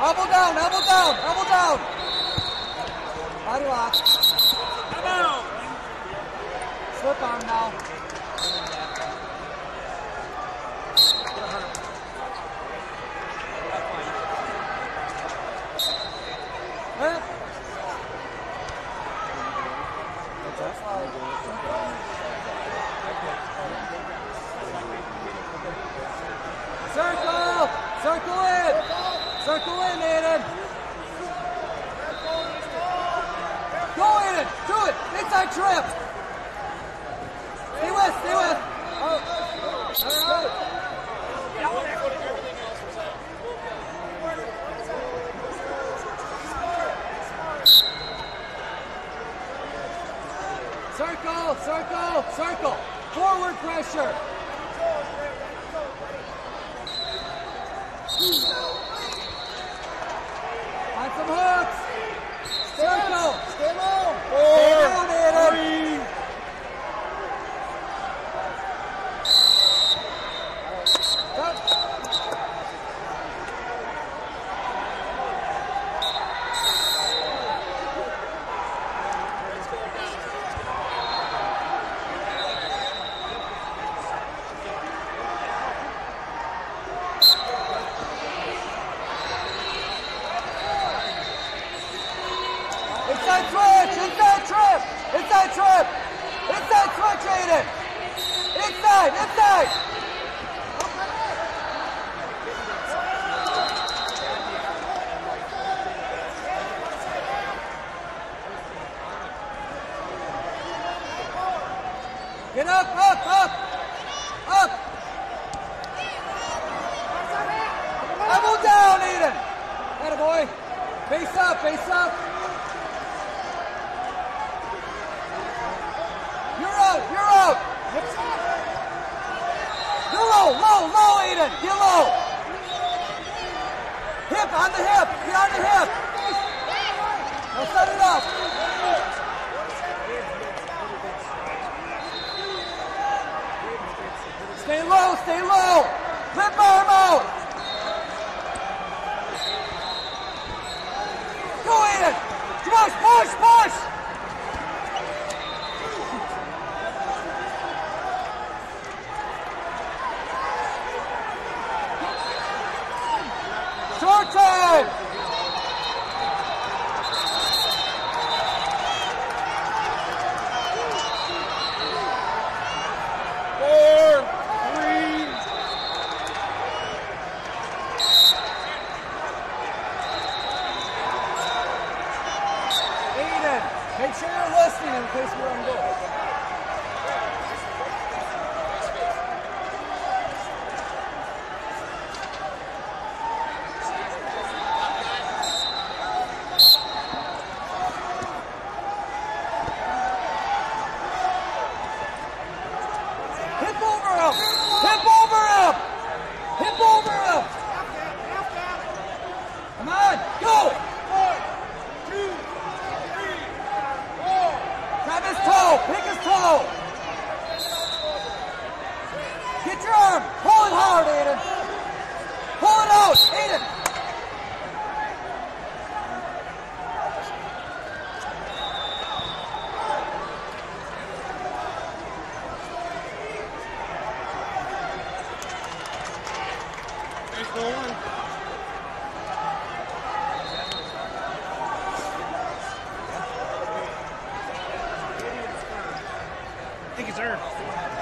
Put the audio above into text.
Elbow down, elbow down, elbow down. Body lock. Come out. Slip arm now. Circle! Circle in! Circle in, Aiden! Go, Aiden! Do it! Inside trip! Stay with, stay with! All right. Circle, circle, circle! Forward pressure! Find some hooks! Circle! Stay low. Stay down, Aiden! 3. Cut. Inside switch! Inside trip! Inside trip! Inside switch, Aiden! Inside! Inside! Get up! Up! Up! Up! Elbow down, Aiden! Attaboy! Face up! Face up! You're out! You're out! You're low! Low! Low, Aiden! Get low! Hip! On the hip! Get on the hip! Now set it up! Stay low! Stay low! Flip arm out! Go, Aiden! Push! Push! Push! Short time! Aiden, make sure you're listening in case we're on goal. Hip over him! Hip over him! Hip over him! Come on, go! 1, 2, 3, 4. Grab his toe! Pick his toe! Get your arm! Pull it hard, Aiden! Pull it out! Aiden! I think it's her.